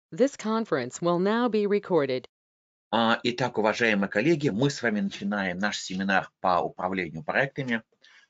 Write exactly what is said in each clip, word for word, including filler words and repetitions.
This conference will now be recorded. А, Итак, уважаемые коллеги, мы с вами начинаем наш семинар по управлению проектами.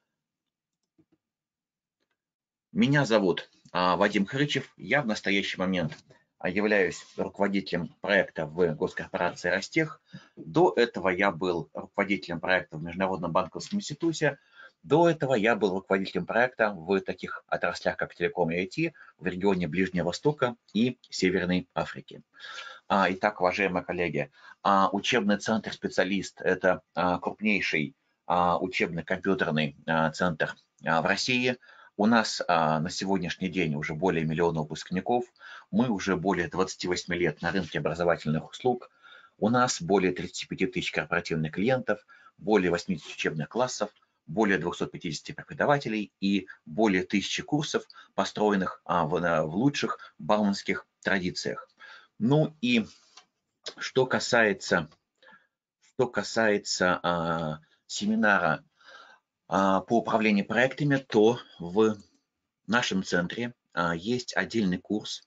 Меня зовут а, Вадим Хрычев. Я в настоящий момент а, являюсь руководителем проекта в госкорпорации Ростех. До этого я был руководителем проекта в Международном банковском институте. До этого я был руководителем проекта в таких отраслях, как телеком и ай ти, в регионе Ближнего Востока и Северной Африки. А, Итак, уважаемые коллеги, а, учебный центр «Специалист» – это а, крупнейший а, учебный компьютерный а, центр а, в России. У нас а, на сегодняшний день уже более миллиона выпускников. Мы уже более двадцати восьми лет на рынке образовательных услуг. У нас более тридцати пяти тысяч корпоративных клиентов, более восьмидесяти учебных классов, более двухсот пятидесяти преподавателей и более тысячи курсов, построенных а, в, в лучших бауманских традициях. Ну и что касается, что касается а, семинара а, по управлению проектами, то в нашем центре а, есть отдельный курс,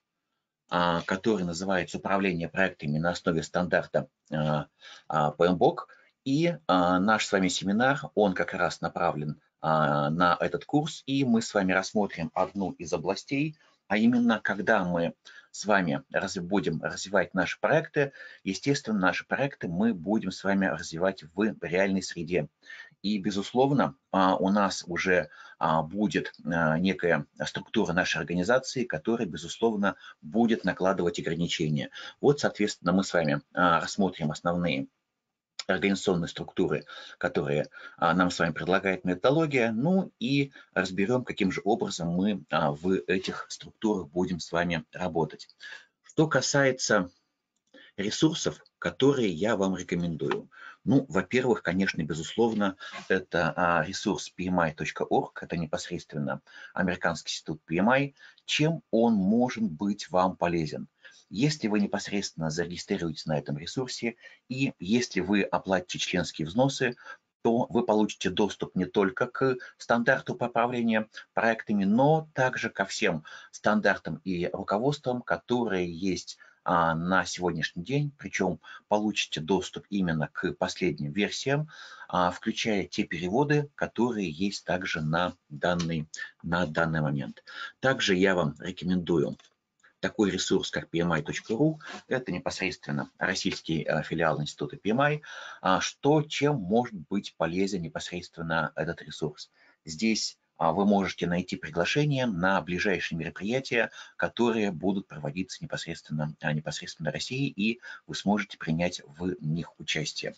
а, который называется «Управление проектами на основе стандарта а, а, пи эм би о си». И а, наш с вами семинар, он как раз направлен а, на этот курс, и мы с вами рассмотрим одну из областей, а именно, когда мы с вами раз, будем развивать наши проекты, естественно, наши проекты мы будем с вами развивать в реальной среде. И, безусловно, а, у нас уже а, будет а, некая структура нашей организации, которая, безусловно, будет накладывать ограничения. Вот, соответственно, мы с вами а, рассмотрим основные организационные структуры, которые а, нам с вами предлагает методология, ну и разберем, каким же образом мы а, в этих структурах будем с вами работать. Что касается ресурсов, которые я вам рекомендую. Ну, во-первых, конечно, безусловно, это а, ресурс пи эм ай точка орг, это непосредственно Американский институт пи эм ай. Чем он может быть вам полезен? Если вы непосредственно зарегистрируетесь на этом ресурсе и если вы оплатите членские взносы, то вы получите доступ не только к стандарту по управлению проектами, но также ко всем стандартам и руководствам, которые есть а, на сегодняшний день, причем получите доступ именно к последним версиям, а, включая те переводы, которые есть также на данный, на данный момент. Также я вам рекомендую такой ресурс, как пи эм ай точка ру, это непосредственно российский а, филиал института пи эм ай, а, что, чем может быть полезен непосредственно этот ресурс. Здесь а, вы можете найти приглашение на ближайшие мероприятия, которые будут проводиться непосредственно, а, непосредственно в России, и вы сможете принять в них участие.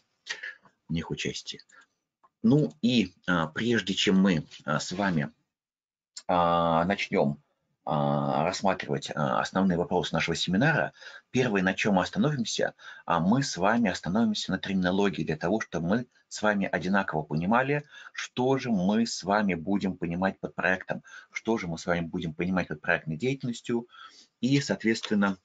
В них участие. Ну и а, прежде чем мы а, с вами а, начнем а, рассматривать а, основные вопросы нашего семинара, первое, на чем мы остановимся, а, мы с вами остановимся на терминологии для того, чтобы мы с вами одинаково понимали, что же мы с вами будем понимать под проектом, что же мы с вами будем понимать под проектной деятельностью и, соответственно,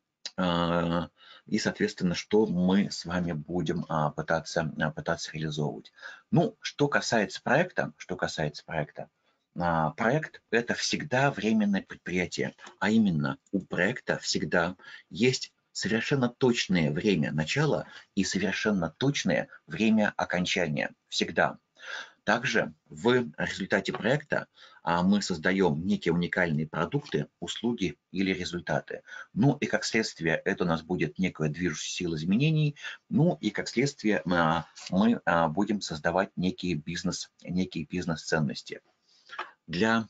а, и, соответственно, что мы с вами будем а, пытаться, а, пытаться реализовывать. Ну, что касается проекта, что касается проекта, а, проект – это всегда временное предприятие, а именно у проекта всегда есть совершенно точное время начала и совершенно точное время окончания. Всегда. Также в результате проекта а, мы создаем некие уникальные продукты, услуги или результаты. Ну и как следствие это у нас будет некая движущая сила изменений. Ну и как следствие а, мы а, будем создавать некие бизнес, некие бизнес-ценности. Для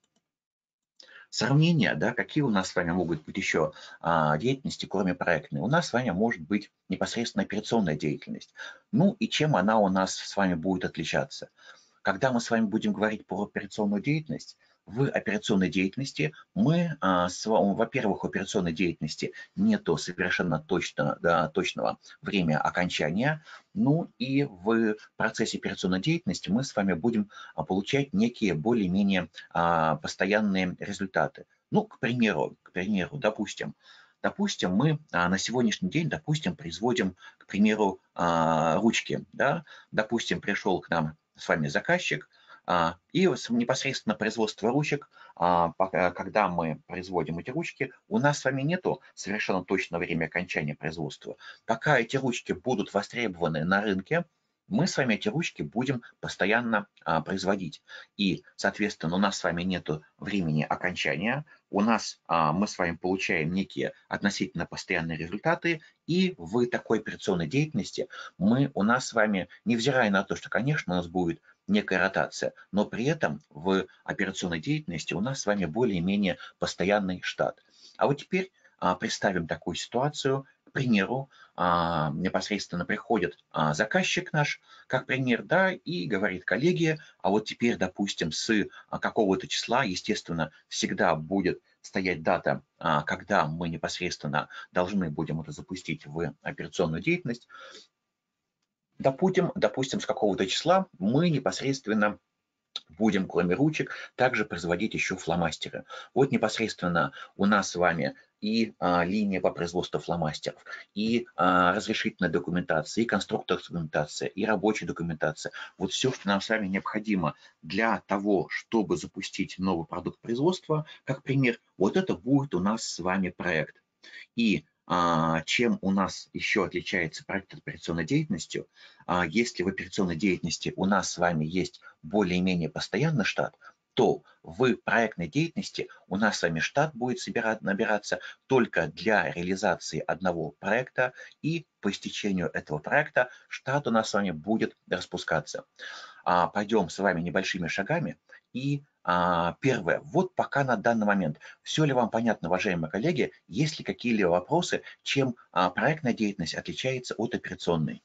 сравнения, да, какие у нас с вами могут быть еще а, деятельности, кроме проектной? У нас с вами может быть непосредственно операционная деятельность. Ну и чем она у нас с вами будет отличаться? Когда мы с вами будем говорить про операционную деятельность, в операционной деятельности мы, а, во-первых, в операционной деятельности нету совершенно точно, да, точного времени окончания, ну и в процессе операционной деятельности мы с вами будем а, получать некие более-менее а, постоянные результаты. Ну, к примеру, к примеру, допустим, Допустим, мы а, на сегодняшний день, допустим, производим, к примеру, а, ручки. Да? Допустим, пришел к нам с вами заказчик, а, и непосредственно производство ручек а, пока- когда мы производим эти ручки, у нас с вами нету совершенно точного времени окончания производства. Пока эти ручки будут востребованы на рынке, мы с вами эти ручки будем постоянно а, производить. И, соответственно, у нас с вами нет времени окончания, у нас а, мы с вами получаем некие относительно постоянные результаты, и в такой операционной деятельности мы, у нас с вами, невзирая на то, что, конечно, у нас будет некая ротация, но при этом в операционной деятельности у нас с вами более-менее постоянный штат. А вот теперь а, представим такую ситуацию. К примеру, а, непосредственно приходит а, заказчик наш, как пример, да, и говорит: коллеги, а вот теперь, допустим, с а, какого-то числа, естественно, всегда будет стоять дата, а, когда мы непосредственно должны будем это запустить в операционную деятельность. Допустим, допустим, с какого-то числа мы непосредственно будем, кроме ручек, также производить еще фломастеры. Вот непосредственно у нас с вами и а, линия по производству фломастеров, и а, разрешительная документация, и конструкторская документация, и рабочая документация. Вот все, что нам с вами необходимо для того, чтобы запустить новый продукт производства, как пример, вот это будет у нас с вами проект. И а, чем у нас еще отличается проект от операционной деятельности? А, если в операционной деятельности у нас с вами есть более-менее постоянный штат, то в проектной деятельности у нас с вами штат будет собирать, набираться только для реализации одного проекта, и по истечению этого проекта штат у нас с вами будет распускаться. А, пойдем с вами небольшими шагами. И а, первое, вот пока на данный момент, все ли вам понятно, уважаемые коллеги, есть ли какие-либо вопросы, чем а, проектная деятельность отличается от операционной?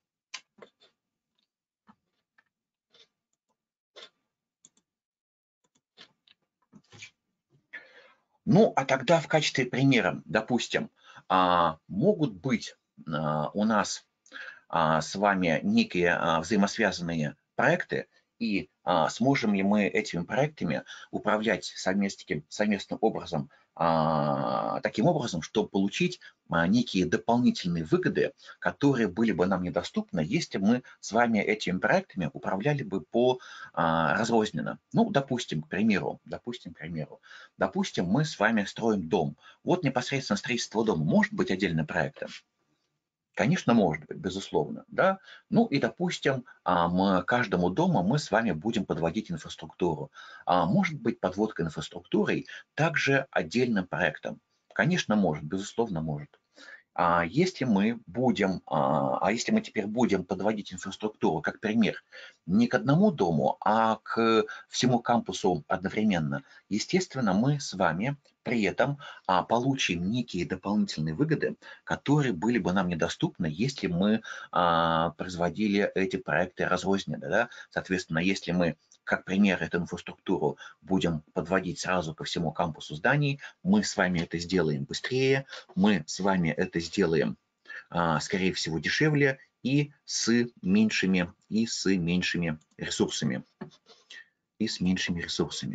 Ну, а тогда в качестве примера, допустим, а, могут быть а, у нас а, с вами некие а, взаимосвязанные проекты, и а, сможем ли мы этими проектами управлять совместным, совместным образом, а, таким образом, чтобы получить а, некие дополнительные выгоды, которые были бы нам недоступны, если мы с вами этими проектами управляли бы по а, разрозненно. Ну, допустим, к примеру, допустим, к примеру, допустим, мы с вами строим дом. Вот непосредственно строительство дома может быть отдельным проектом? Конечно, может быть, безусловно, да. Ну и, допустим, а, мы, каждому дому мы с вами будем подводить инфраструктуру. А может быть, подводка инфраструктурой также отдельным проектом? Конечно, может, безусловно, может. А если мы будем, а а если мы теперь будем подводить инфраструктуру, как пример, не к одному дому, а к всему кампусу одновременно, естественно, мы с вами при этом а, получим некие дополнительные выгоды, которые были бы нам недоступны, если мы а, производили эти проекты разрозненно. Да? Соответственно, если мы, как пример, эту инфраструктуру будем подводить сразу ко всему кампусу зданий, мы с вами это сделаем быстрее, мы с вами это сделаем, а, скорее всего, дешевле и с меньшими, и с меньшими ресурсами. И с меньшими ресурсами.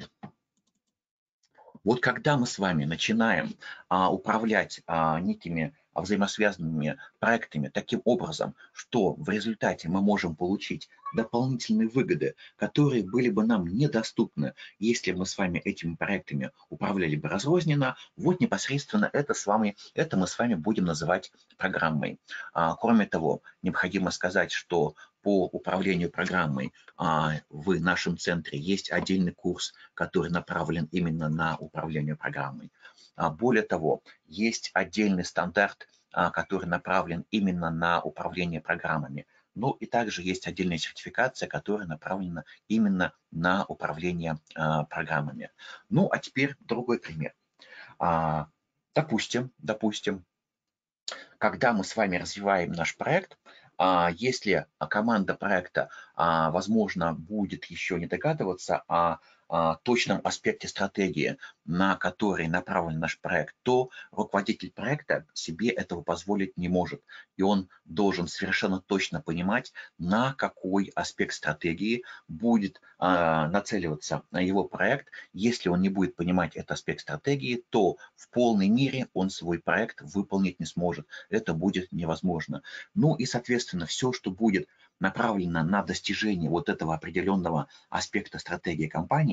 Вот когда мы с вами начинаем а, управлять а, некими взаимосвязанными проектами таким образом, что в результате мы можем получить дополнительные выгоды, которые были бы нам недоступны, если мы с вами этими проектами управляли бы разрозненно, вот непосредственно это, с вами, это мы с вами будем называть программой. А, кроме того, необходимо сказать, что по управлению программой а, в нашем центре есть отдельный курс, который направлен именно на управление программой. А, более того, есть отдельный стандарт, а, который направлен именно на управление программами. Ну и также есть отдельная сертификация, которая направлена именно на управление а, программами. Ну а теперь другой пример. А, допустим, допустим, когда мы с вами развиваем наш проект, а, если команда проекта, а, возможно, будет еще не догадываться о а, точном аспекте стратегии, на который направлен наш проект, то руководитель проекта себе этого позволить не может. И он должен совершенно точно понимать, на какой аспект стратегии будет а, нацеливаться на его проект. Если он не будет понимать этот аспект стратегии, то в полной мере он свой проект выполнить не сможет. Это будет невозможно. Ну и, соответственно, все, что будет направлено на достижение вот этого определенного аспекта стратегии компании,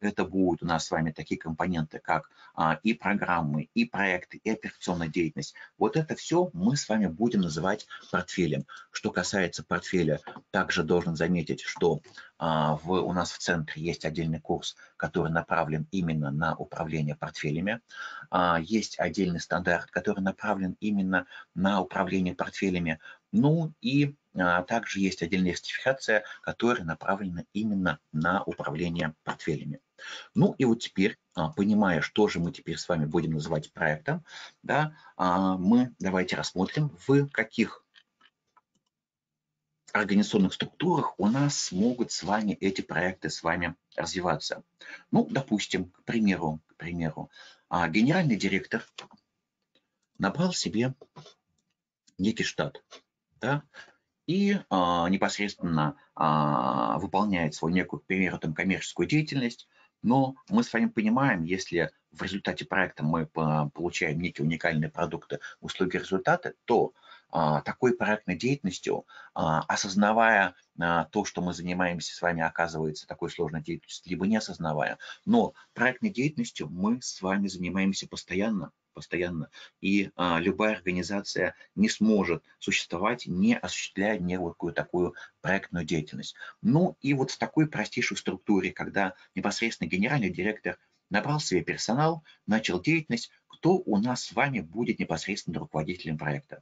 Это будут у нас с вами такие компоненты, как а, и программы, и проекты, и операционная деятельность. Вот это все мы с вами будем называть портфелем. Что касается портфеля, также должен заметить, что а, в, у нас в центре есть отдельный курс, который направлен именно на управление портфелями. А, есть отдельный стандарт, который направлен именно на управление портфелями. Ну и а, также есть отдельная сертификация, которая направлена именно на управление портфелями. Ну и вот теперь, а, понимая, что же мы теперь с вами будем называть проектом, да, а, мы давайте рассмотрим, в каких организационных структурах у нас могут с вами эти проекты с вами развиваться. Ну, допустим, к примеру, к примеру, а, генеральный директор набрал себе некий штат, да, и а, непосредственно а, выполняет свою некую, к примеру, там, коммерческую деятельность. Но мы с вами понимаем, если в результате проекта мы получаем некие уникальные продукты, услуги, результаты, то а, такой проектной деятельностью, а, осознавая а, то, что мы занимаемся с вами, оказывается такой сложной деятельностью, либо не осознавая, но проектной деятельностью мы с вами занимаемся постоянно, постоянно, и а, любая организация не сможет существовать, не осуществляя некую такую проектную деятельность. Ну и вот в такой простейшей структуре, когда непосредственно генеральный директор набрал себе персонал, начал деятельность, кто у нас с вами будет непосредственно руководителем проекта?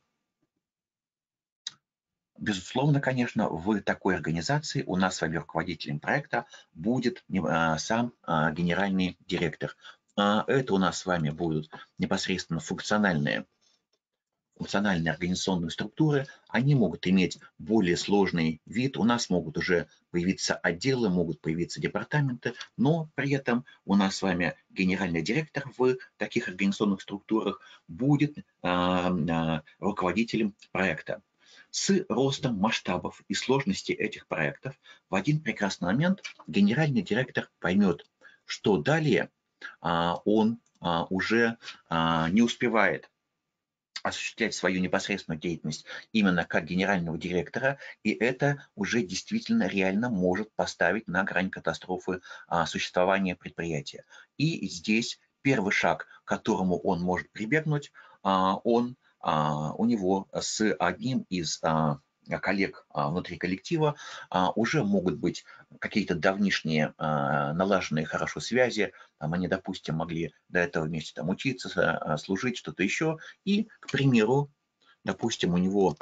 Безусловно, конечно, в такой организации у нас с вами руководителем проекта будет а, сам а, генеральный директор. А, это у нас с вами будут непосредственно функциональные функциональные организационные структуры, они могут иметь более сложный вид, у нас могут уже появиться отделы, могут появиться департаменты, но при этом у нас с вами генеральный директор в таких организационных структурах будет а, а, руководителем проекта. С ростом масштабов и сложности этих проектов в один прекрасный момент генеральный директор поймет, что далее а, он а, уже а, не успевает осуществлять свою непосредственную деятельность именно как генерального директора, и это уже действительно реально может поставить на грань катастрофы а, существования предприятия. И здесь первый шаг, к которому он может прибегнуть, а, он, а, у него с одним из а, коллег а, внутри коллектива а, уже могут быть какие-то давнишние а, налаженные хорошо связи, там они, допустим, могли до этого вместе там учиться, а, служить, что-то еще, и, к примеру, допустим, у него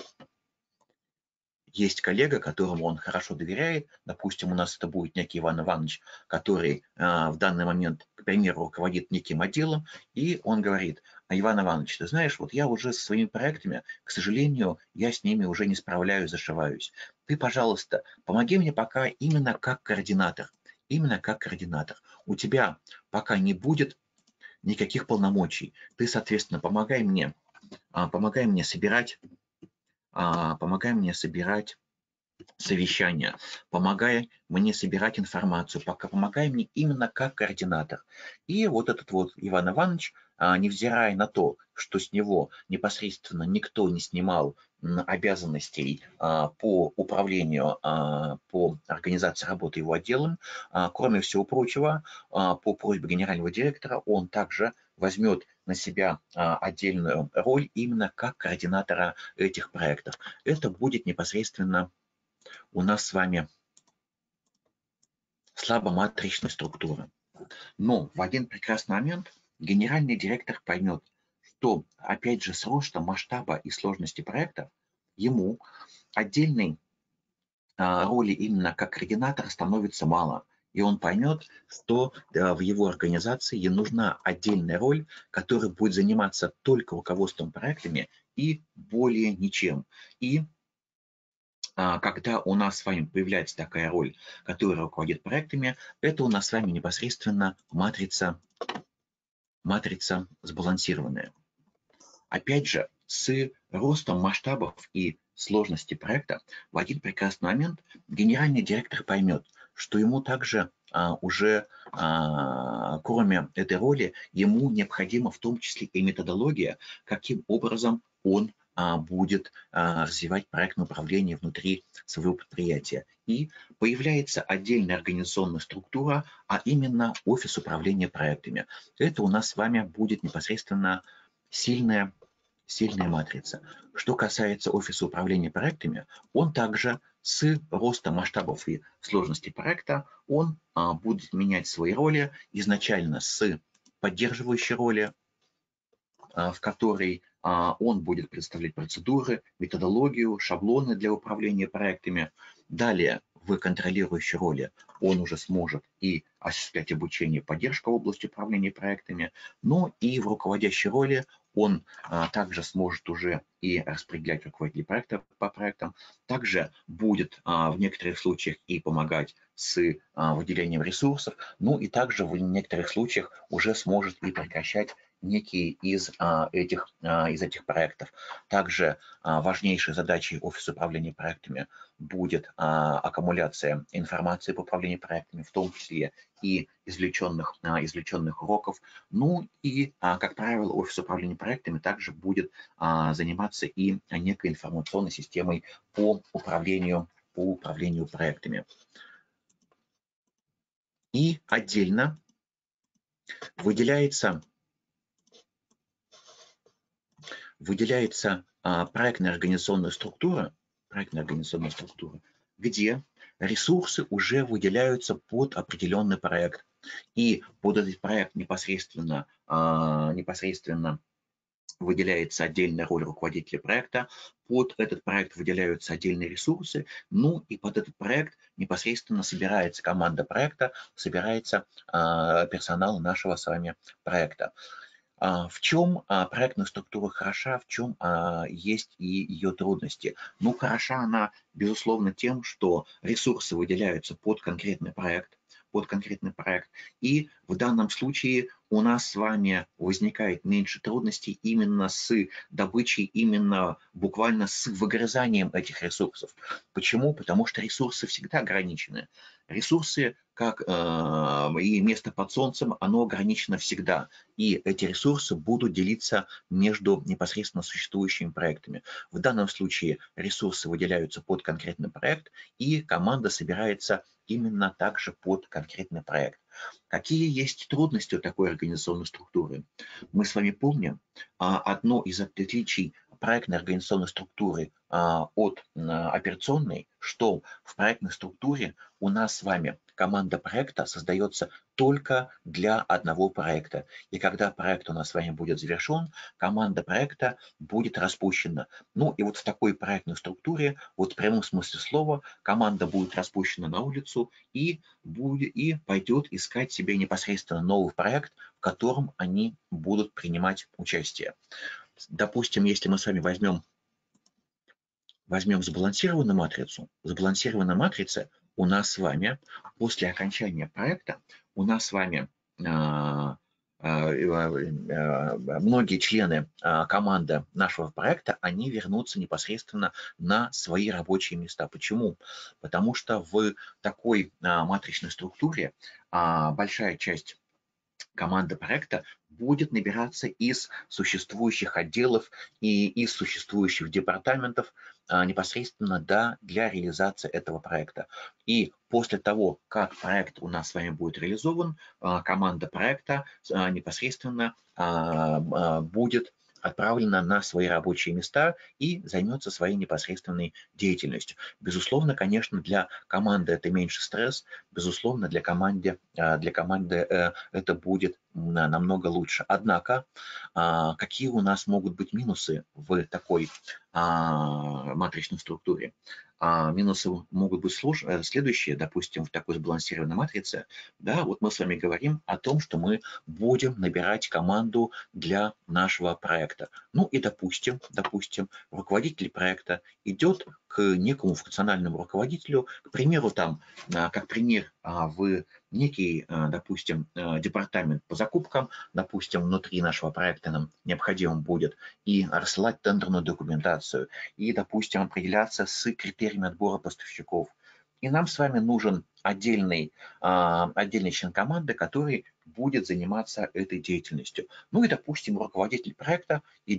есть коллега, которому он хорошо доверяет. Допустим, у нас это будет некий Иван Иванович, который а, в данный момент, к примеру, руководит неким отделом, и он говорит: Иван Иванович, ты знаешь, вот я уже со своими проектами, к сожалению, я с ними уже не справляюсь, зашиваюсь. Ты, пожалуйста, помоги мне пока именно как координатор. Именно как координатор. У тебя пока не будет никаких полномочий. Ты, соответственно, помогай мне, а, помогай мне собирать а, помогай мне собирать совещания, помогай мне собирать информацию, пока помогай мне именно как координатор. И вот этот вот Иван Иванович, а, невзирая на то, что с него непосредственно никто не снимал обязанностей а, по управлению, а, по организации работы его отделом, а, кроме всего прочего, а, по просьбе генерального директора он также возьмет на себя а, отдельную роль именно как координатора этих проектов. Это будет непосредственно у нас с вами слабоматричная структура. Но в один прекрасный момент генеральный директор поймет, что, опять же, с ростом масштаба и сложности проекта ему отдельной а, роли именно как координатора становится мало. И он поймет, что а, в его организации ей нужна отдельная роль, которая будет заниматься только руководством проектами и более ничем. И когда у нас с вами появляется такая роль, которая руководит проектами, это у нас с вами непосредственно матрица, матрица сбалансированная. Опять же, с ростом масштабов и сложности проекта в один прекрасный момент генеральный директор поймет, что ему также а, уже, а, кроме этой роли, ему необходима в том числе и методология, каким образом он будет развивать проектное управление внутри своего предприятия. И появляется отдельная организационная структура, а именно офис управления проектами. Это у нас с вами будет непосредственно сильная, сильная матрица. Что касается офиса управления проектами, он также с ростом масштабов и сложности проекта, он а, будет менять свои роли изначально с поддерживающей роли, а, в которой а, он будет представлять процедуры, методологию, шаблоны для управления проектами. Далее в контролирующей роли он уже сможет и осуществлять обучение, поддержку в области управления проектами, но и в руководящей роли он а, также сможет уже и распределять руководителей проекта по проектам, также будет а, в некоторых случаях и помогать с а, выделением ресурсов, ну и также в некоторых случаях уже сможет и прекращать некие из, а, этих, а, из этих проектов. Также а, важнейшей задачей офиса управления проектами будет а, аккумуляция информации по управлению проектами, в том числе и извлеченных, а, извлеченных уроков. Ну и, а, как правило, офис управления проектами также будет а, заниматься и некой информационной системой по управлению, по управлению проектами. И отдельно выделяется, выделяется а, проектная организационная структура, проектная организационная структура, где ресурсы уже выделяются под определенный проект. И под этот проект непосредственно, а, непосредственно выделяется отдельная роль руководителя проекта, под этот проект выделяются отдельные ресурсы, ну и под этот проект непосредственно собирается команда проекта, собирается а, персонал нашего с вами проекта. А, в чем а, проектная структура хороша, в чем а, есть и ее трудности? Ну, хороша она, безусловно, тем, что ресурсы выделяются под конкретный проект, под конкретный проект. И в данном случае у нас с вами возникает меньше трудностей именно с добычей, именно буквально с выгрызанием этих ресурсов. Почему? Потому что ресурсы всегда ограничены. Ресурсы, как э, и место под солнцем, оно ограничено всегда. И эти ресурсы будут делиться между непосредственно существующими проектами. В данном случае ресурсы выделяются под конкретный проект, и команда собирается именно также под конкретный проект. Какие есть трудности у такой организационной структуры? Мы с вами помним, одно из отличий проектной организационной структуры от операционной, что в проектной структуре у нас с вами команда проекта создается только для одного проекта. И когда проект у нас с вами будет завершен, команда проекта будет распущена. Ну и вот в такой проектной структуре, вот в прямом смысле слова, команда будет распущена на улицу и, будет, и пойдет искать себе непосредственно новый проект, в котором они будут принимать участие. Допустим, если мы с вами возьмем, возьмем сбалансированную матрицу, сбалансированная матрица у нас с вами после окончания проекта, у нас с вами а, а, а, многие члены а, команды нашего проекта, они вернутся непосредственно на свои рабочие места. Почему? Потому что в такой а, матричной структуре а, большая часть команда проекта будет набираться из существующих отделов и из существующих департаментов а, непосредственно да, для реализации этого проекта. И после того, как проект у нас с вами будет реализован, а, команда проекта а, непосредственно а, а, будет отправлена на свои рабочие места и займется своей непосредственной деятельностью. Безусловно, конечно, для команды это меньше стресс, безусловно, для команды, для команды это будет намного лучше. Однако, какие у нас могут быть минусы в такой матричной структуре? Минусы могут быть следующие, допустим, в такой сбалансированной матрице. Да, вот мы с вами говорим о том, что мы будем набирать команду для нашего проекта. Ну и допустим, допустим, руководитель проекта идет к некому функциональному руководителю, к примеру, там, как пример, в некий, допустим, департамент по закупкам, допустим, внутри нашего проекта нам необходимо будет и рассылать тендерную документацию, и, допустим, определяться с критериями отбора поставщиков. И нам с вами нужен отдельный, отдельный член команды, который будет заниматься этой деятельностью. Ну и, допустим, руководитель проекта идет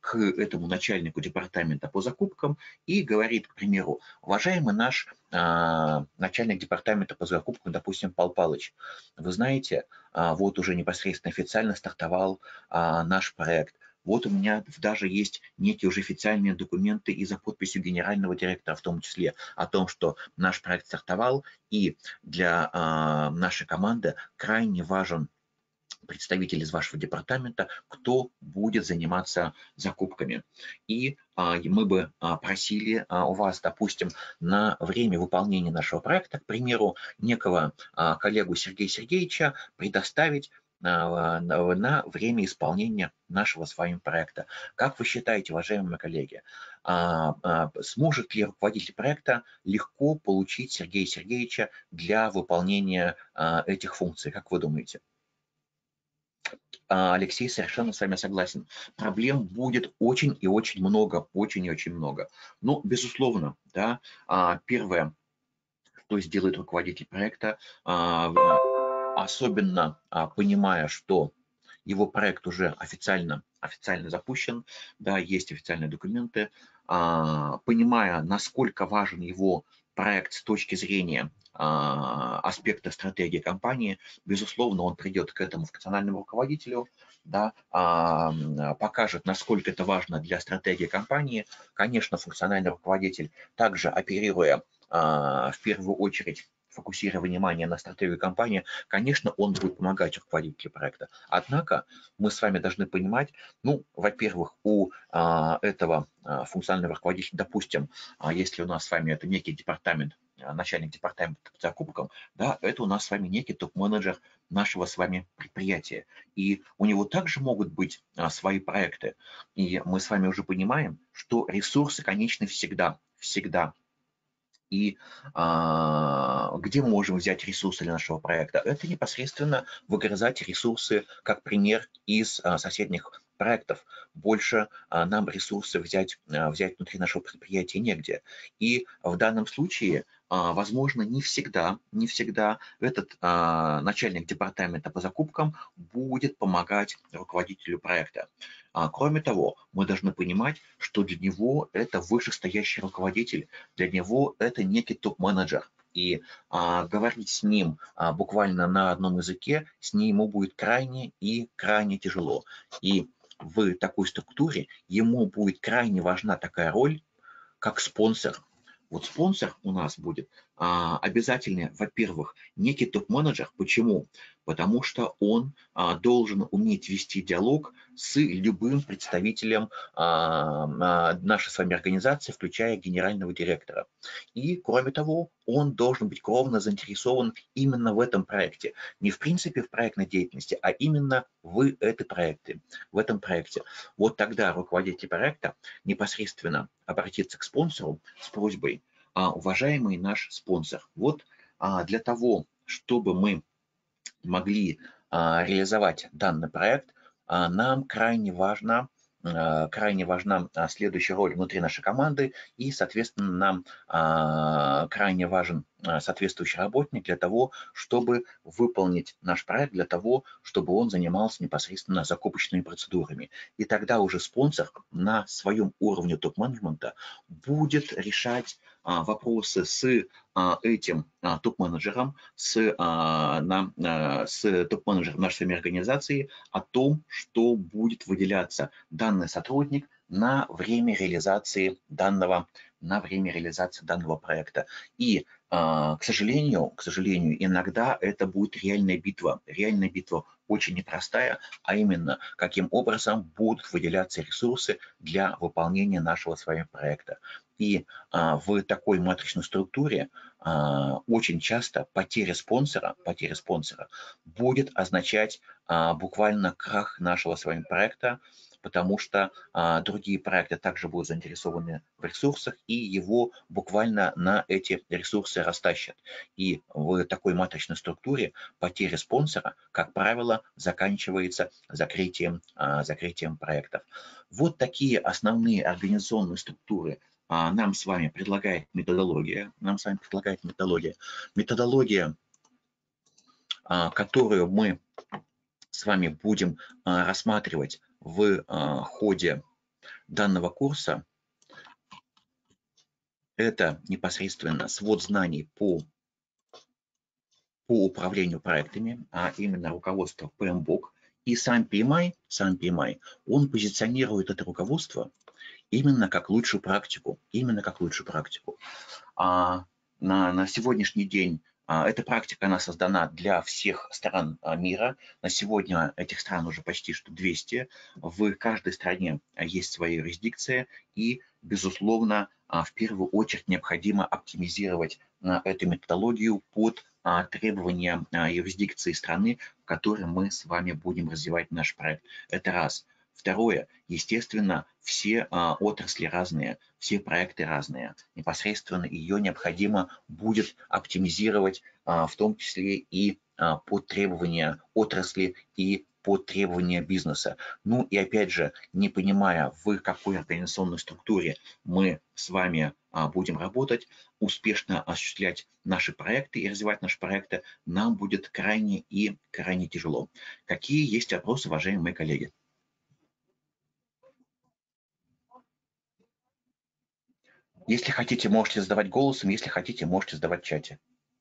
к этому начальнику департамента по закупкам и говорит, к примеру: уважаемый наш а, начальник департамента по закупкам, допустим, Пал Палыч, вы знаете, а, вот уже непосредственно официально стартовал а, наш проект. Вот у меня даже есть некие уже официальные документы и за подписью генерального директора в том числе о том, что наш проект стартовал, и для а, нашей команды крайне важен представитель из вашего департамента, кто будет заниматься закупками. И а, мы бы а, просили а, у вас, допустим, на время выполнения нашего проекта, к примеру, некого а, коллегу Сергея Сергеевича предоставить на, на, на время исполнения нашего с вами проекта. Как вы считаете, уважаемые коллеги, а, а, сможет ли руководитель проекта легко получить Сергея Сергеевича для выполнения а, этих функций? Как вы думаете? Алексей, совершенно с вами согласен. Проблем будет очень и очень много, очень и очень много. Но, безусловно, да, первое, что сделает руководитель проекта, особенно понимая, что его проект уже официально, официально запущен, да, есть официальные документы, понимая, насколько важен его проект с точки зрения аспекта стратегии компании, безусловно, он придет к этому функциональному руководителю, да, покажет, насколько это важно для стратегии компании. Конечно, функциональный руководитель, также оперируя в первую очередь, фокусируя внимание на стратегию компании, конечно, он будет помогать руководителю проекта. Однако мы с вами должны понимать, ну, во-первых, у а, этого а, функционального руководителя, допустим, а, если у нас с вами это некий департамент, начальник департамента по закупкам, да, это у нас с вами некий топ-менеджер нашего с вами предприятия. И у него также могут быть а, свои проекты. И мы с вами уже понимаем, что ресурсы конечны всегда, всегда. И а, где мы можем взять ресурсы для нашего проекта? Это непосредственно выгрызать ресурсы, как пример, из а, соседних проектов. Больше а, нам ресурсы взять, а, взять внутри нашего предприятия негде. И в данном случае, а, возможно, не всегда, не всегда этот а, начальник департамента по закупкам будет помогать руководителю проекта. А, кроме того, мы должны понимать, что для него это вышестоящий руководитель, для него это некий топ-менеджер. И а, говорить с ним а, буквально на одном языке, с ним ему будет крайне и крайне тяжело. И в такой структуре ему будет крайне важна такая роль, как спонсор. Вот спонсор у нас будет а, обязательно, во-первых, некий топ-менеджер. Почему? Потому что он а, должен уметь вести диалог с любым представителем а, а, нашей с вами организации, включая генерального директора. И, кроме того, он должен быть кровно заинтересован именно в этом проекте. Не в принципе в проектной деятельности, а именно в, этой проекте, в этом проекте. Вот тогда руководитель проекта непосредственно обратиться к спонсору с просьбой: уважаемый наш спонсор, вот для того, чтобы мы могли реализовать данный проект, нам крайне важно, крайне важна следующая роль внутри нашей команды, и, соответственно, нам крайне важен соответствующий работник для того, чтобы выполнить наш проект, для того, чтобы он занимался непосредственно закупочными процедурами. И тогда уже спонсор на своем уровне топ-менеджмента будет решать а, вопросы с а, этим а, топ-менеджером, с, а, на, а, с топ-менеджером нашей самой организации о том, что будет выделяться данный сотрудник на время реализации данного, на время реализации данного проекта. И к сожалению, к сожалению, иногда это будет реальная битва. Реальная битва очень непростая, а именно, каким образом будут выделяться ресурсы для выполнения нашего с вами проекта. И а, в такой матричной структуре а, очень часто потеря спонсора, потеря спонсора будет означать а, буквально крах нашего с вами проекта, потому что а, другие проекты также будут заинтересованы в ресурсах, и его буквально на эти ресурсы растащат. И в такой матричной структуре потеря спонсора, как правило, заканчивается закрытием, а, закрытием проектов. Вот такие основные организационные структуры а, нам с вами предлагает методология. Нам с вами предлагает методология. Методология, а, которую мы с вами будем а, рассматривать в ходе, данного курса – это непосредственно свод знаний по, по управлению проектами, а именно руководство пи эм би о си. И сам пи эм ай, сам пи эм ай, он позиционирует это руководство именно как лучшую практику, именно как лучшую практику. А на, на сегодняшний день а, эта практика, она создана для всех стран а, мира. На сегодня этих стран уже почти что двести. В каждой стране есть своя юрисдикция. И, безусловно, а, в первую очередь необходимо оптимизировать а, эту методологию под а, требования а, юрисдикции страны, в которой мы с вами будем развивать наш проект. Это раз. Второе, естественно, все а, отрасли разные, все проекты разные. Непосредственно ее необходимо будет оптимизировать, а, в том числе и а, под требования отрасли и под требования бизнеса. Ну и опять же, не понимая, в какой организационной структуре мы с вами а, будем работать, успешно осуществлять наши проекты и развивать наши проекты нам будет крайне и крайне тяжело. Какие есть вопросы, уважаемые мои коллеги? Если хотите, можете задавать голосом, если хотите, можете задавать в чате.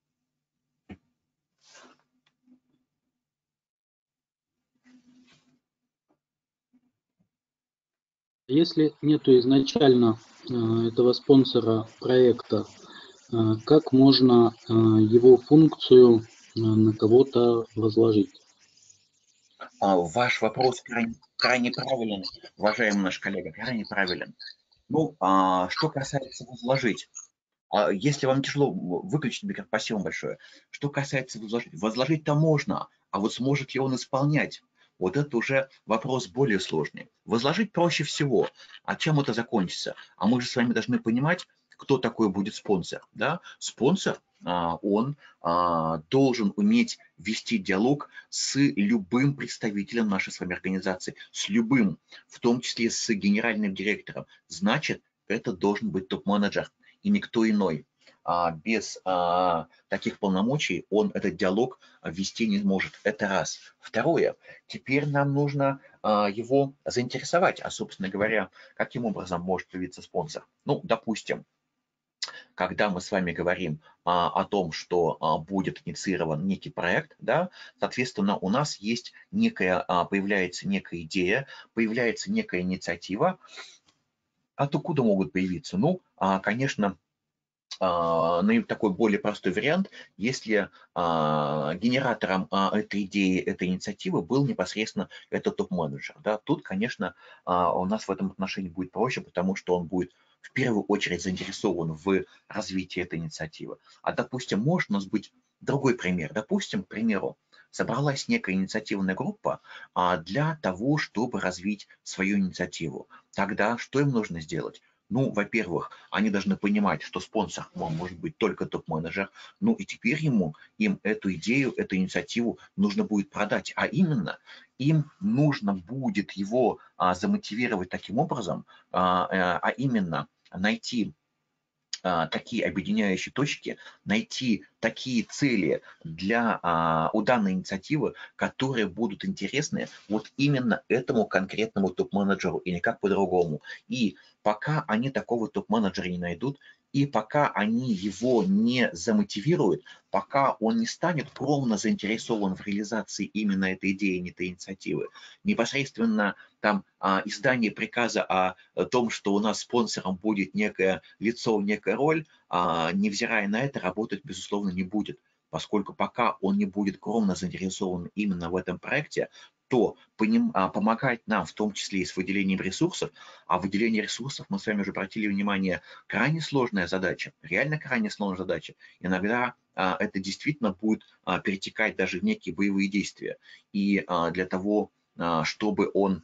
Если нету изначально э, этого спонсора проекта, э, как можно э, его функцию э, на кого-то возложить? А, ваш вопрос крайне, крайне правилен, уважаемый наш коллега, крайне правилен. Ну, а, что касается возложить, а, если вам тяжело, выключить микрофон, спасибо большое. Что касается возложить, возложить-то можно, а вот сможет ли он исполнять? Вот это уже вопрос более сложный. Возложить проще всего. А чем это закончится? А мы же с вами должны понимать, кто такой будет спонсор. Да? Спонсор, а, он а, должен уметь вести диалог с любым представителем нашей с вами организации, с любым, в том числе с генеральным директором. Значит, это должен быть топ-менеджер и никто иной. А, без а, таких полномочий он этот диалог вести не может. Это раз. Второе. Теперь нам нужно а, его заинтересовать. А, собственно говоря, каким образом может появиться спонсор? Ну, допустим, когда мы с вами говорим а, о том, что а, будет инициирован некий проект, да, соответственно, у нас есть некая, а, появляется некая идея, появляется некая инициатива. Откуда могут появиться? Ну, а, конечно, а, такой более простой вариант, если а, генератором а, этой идеи, этой инициативы был непосредственно этот топ-менеджер. Да. Тут, конечно, а, у нас в этом отношении будет проще, потому что он будет в первую очередь заинтересован в развитии этой инициативы. А, допустим, может у нас быть другой пример. Допустим, к примеру, собралась некая инициативная группа а, для того, чтобы развить свою инициативу. Тогда что им нужно сделать? Ну, во-первых, они должны понимать, что спонсор может быть только топ-менеджер. Ну и теперь ему, им эту идею, эту инициативу нужно будет продать. А именно, им нужно будет его а, замотивировать таким образом, а, а именно найти а, такие объединяющие точки, найти такие цели для, а, у данной инициативы, которые будут интересны вот именно этому конкретному топ-менеджеру и никак по-другому. И пока они такого топ-менеджера не найдут, и пока они его не замотивируют, пока он не станет кровно заинтересован в реализации именно этой идеи, этой инициативы, непосредственно там а, издание приказа о, о том, что у нас спонсором будет некое лицо, некая роль, а, невзирая на это, работать, безусловно, не будет. Поскольку пока он не будет кровно заинтересован именно в этом проекте, то поним, а, помогать нам, в том числе и с выделением ресурсов, а выделение ресурсов, мы с вами уже обратили внимание, крайне сложная задача, реально крайне сложная задача. Иногда а, это действительно будет а, перетекать даже в некие боевые действия. И а, для того, а, чтобы он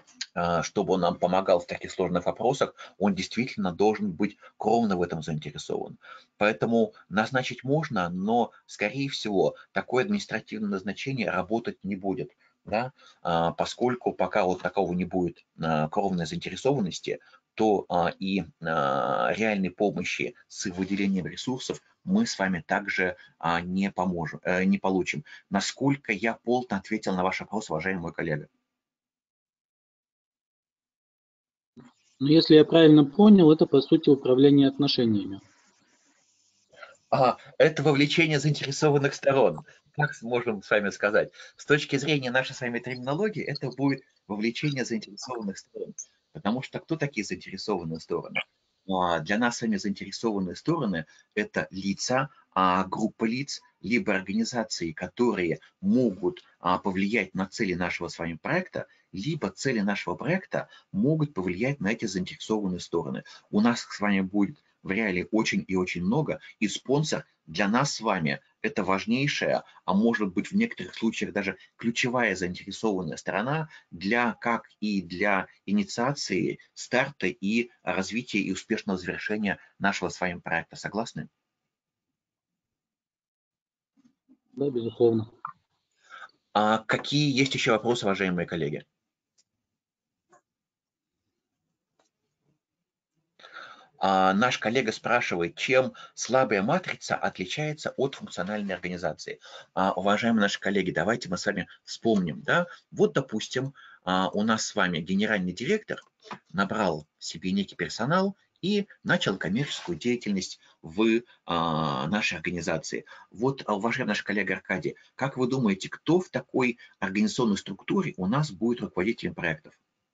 чтобы он нам помогал в таких сложных вопросах, он действительно должен быть кровно в этом заинтересован. Поэтому назначить можно, но, скорее всего, такое административное назначение работать не будет. Да? Поскольку пока вот такого не будет кровной заинтересованности, то и реальной помощи с выделением ресурсов мы с вами также не поможем, не получим. Насколько я полно ответил на ваш вопрос, уважаемый мой коллега? Но если я правильно понял, это по сути управление отношениями. А, это вовлечение заинтересованных сторон. Как можем с вами сказать? С точки зрения нашей с вами терминологии, это будет вовлечение заинтересованных сторон. Потому что кто такие заинтересованные стороны? А, Для нас с вами заинтересованные стороны – это лица, а, группа лиц, либо организации, которые могут а, повлиять на цели нашего с вами проекта, либо цели нашего проекта могут повлиять на эти заинтересованные стороны. У нас с вами будет в реале очень и очень много, и спонсор для нас с вами это важнейшая, а может быть в некоторых случаях даже ключевая заинтересованная сторона для как и для инициации, старта и развития и успешного завершения нашего с вами проекта. Согласны? Да, безусловно. А какие есть еще вопросы, уважаемые коллеги? А, наш коллега спрашивает, чем слабая матрица отличается от функциональной организации. А, уважаемые наши коллеги, давайте мы с вами вспомним. Да? Вот, допустим, а, у нас с вами генеральный директор набрал себе некий персонал и начал коммерческую деятельность в а, нашей организации. Вот, а, уважаемый наш коллега Аркадий, как вы думаете, кто в такой организационной структуре у нас будет руководителем проектов?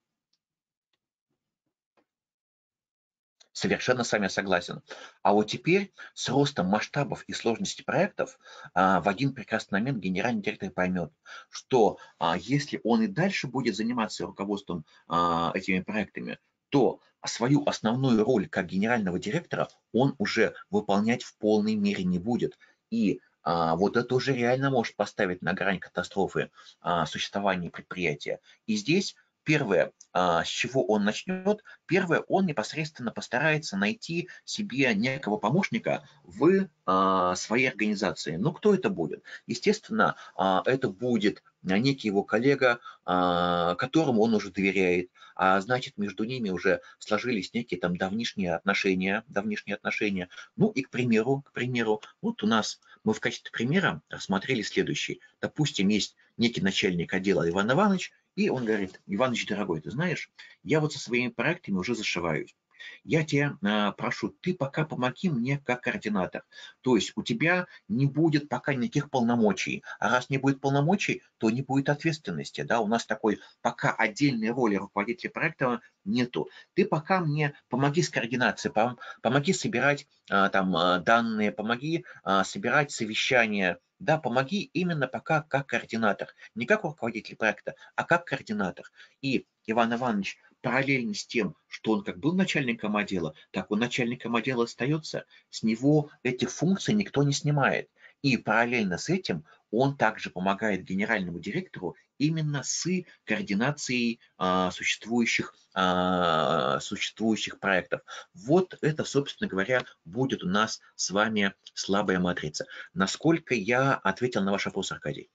Совершенно с вами согласен. А вот теперь с ростом масштабов и сложности проектов а, в один прекрасный момент генеральный директор поймет, что а, если он и дальше будет заниматься руководством а, этими проектами, то свою основную роль как генерального директора он уже выполнять в полной мере не будет. И а, вот это уже реально может поставить на грань катастрофы а, существования предприятия. И здесь первое, а, с чего он начнет, первое, он непосредственно постарается найти себе некого помощника в а, своей организации. Ну, кто это будет? Естественно, а, это будет некий его коллега, а, которому он уже доверяет, а значит, между ними уже сложились некие там давнишние отношения, давнишние отношения. Ну и, к примеру, к примеру, вот у нас мы в качестве примера рассмотрели следующий. Допустим, есть некий начальник отдела Иван Иванович, и он говорит: Иваныч, дорогой, ты знаешь, я вот со своими проектами уже зашиваюсь. Я тебя э, прошу, ты пока помоги мне как координатор. То есть у тебя не будет пока никаких полномочий. А раз не будет полномочий, то не будет ответственности. Да? У нас такой пока отдельной роли руководителя проекта нету. Ты пока мне помоги с координацией, пом помоги собирать э, там э, данные, помоги э, собирать совещания. Да, помоги именно пока как координатор. Не как руководитель проекта, а как координатор. И Иван Иванович параллельно с тем, что он как был начальником отдела, так он начальником отдела остается. С него этих функций никто не снимает. И параллельно с этим он также помогает генеральному директору именно с координацией а, существующих, а, существующих проектов. Вот это, собственно говоря, будет у нас с вами слабая матрица. Насколько я ответил на ваш вопрос, Аркадий?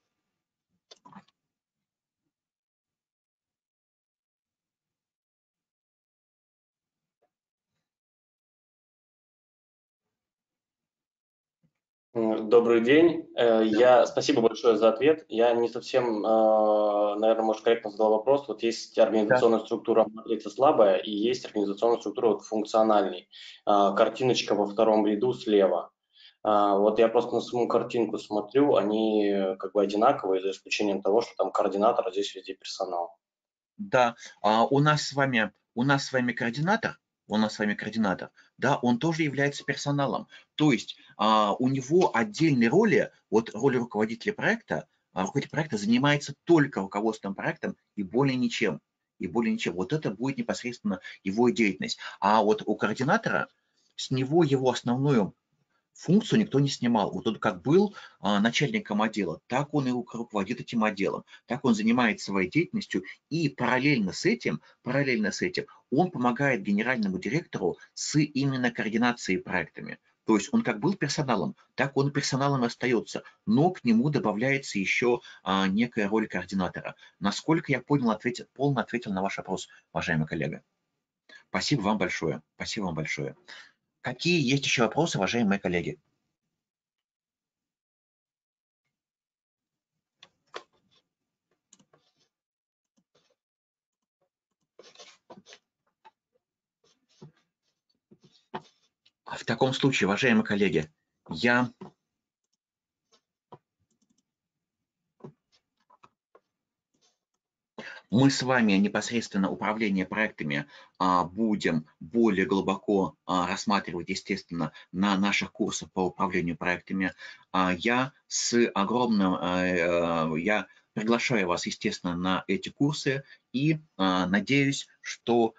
Добрый день. Я спасибо большое за ответ. Я не совсем, наверное, может, корректно задал вопрос. Вот есть организационная структура матрица слабая и есть организационная структура вот, функциональной. Картиночка во втором ряду слева. Вот я просто на саму картинку смотрю, они как бы одинаковые, за исключением того, что там координатор, а здесь везде персонал. Да, а у нас с вами, у нас с вами координатор, у нас с вами координатор, да, он тоже является персоналом. То есть а, у него отдельной роли, вот роли руководителя проекта, а, руководитель проекта занимается только руководством проектом и более ничем. И более ничем. Вот это будет непосредственно его деятельность. А вот у координатора с него его основную функцию никто не снимал. Вот он как был а, начальником отдела, так он и руководит этим отделом, так он занимается своей деятельностью, и параллельно с этим, параллельно с этим он помогает генеральному директору с именно координацией проектами. То есть он как был персоналом, так он персоналом и остается, но к нему добавляется еще а, некая роль координатора. Насколько я понял, ответил, полно ответил на ваш вопрос, уважаемый коллега. Спасибо вам большое. Спасибо вам большое. Какие есть еще вопросы, уважаемые коллеги? В таком случае, уважаемые коллеги, я мы с вами непосредственно управление проектами а, будем более глубоко а, рассматривать, естественно, на наших курсах по управлению проектами. А, я с огромным, а, я приглашаю вас, естественно, на эти курсы и а, надеюсь, что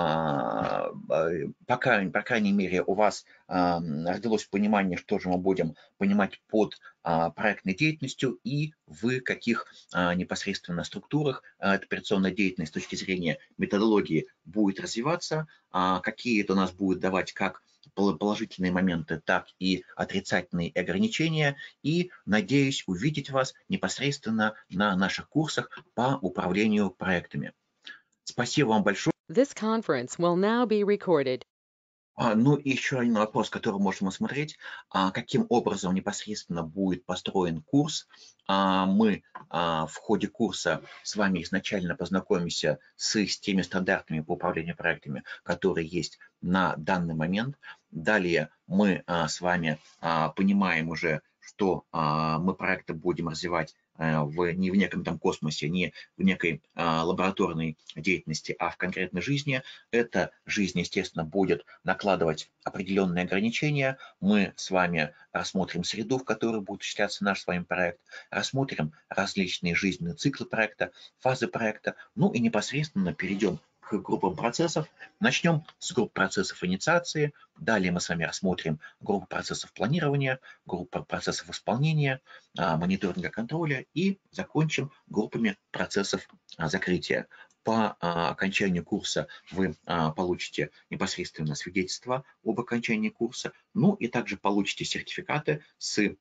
а, по, крайней, по крайней мере у вас а, родилось понимание, что же мы будем понимать под а, проектной деятельностью и в каких а, непосредственно структурах а, эта операционная деятельность с точки зрения методологии будет развиваться, а, какие это у нас будет давать как положительные моменты, так и отрицательные ограничения. И надеюсь увидеть вас непосредственно на наших курсах по управлению проектами. Спасибо вам большое. This conference will now be recorded. А, ну и еще один вопрос, который можем осмотреть. А, каким образом непосредственно будет построен курс? А, мы а, в ходе курса с вами изначально познакомимся с, с теми стандартами по управлению проектами, которые есть на данный момент. Далее мы а, с вами а, понимаем уже, что а, мы проекты будем развивать в, не в неком там космосе, не в некой а, лабораторной деятельности, а в конкретной жизни. Эта жизнь, естественно, будет накладывать определенные ограничения. Мы с вами рассмотрим среду, в которой будет осуществляться наш с вами проект, рассмотрим различные жизненные циклы проекта, фазы проекта, ну и непосредственно перейдем к группам процессов. Начнем с групп процессов инициации, далее мы с вами рассмотрим группы процессов планирования, группы процессов исполнения, мониторинга, контроля и закончим группами процессов закрытия. По окончанию курса вы получите непосредственно свидетельство об окончании курса, ну и также получите сертификаты с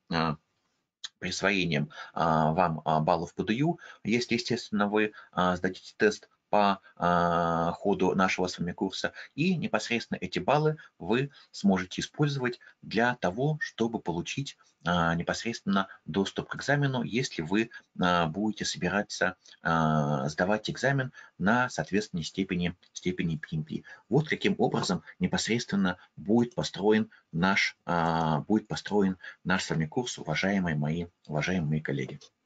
присвоением вам баллов по ДЮ, если, естественно, вы сдадите тест по а, ходу нашего с вами курса, и непосредственно эти баллы вы сможете использовать для того, чтобы получить а, непосредственно доступ к экзамену, если вы а, будете собираться а, сдавать экзамен на соответственной степени, степени пи эм пи. Вот каким образом непосредственно будет построен наш, а, будет построен наш с вами курс, уважаемые мои, уважаемые коллеги.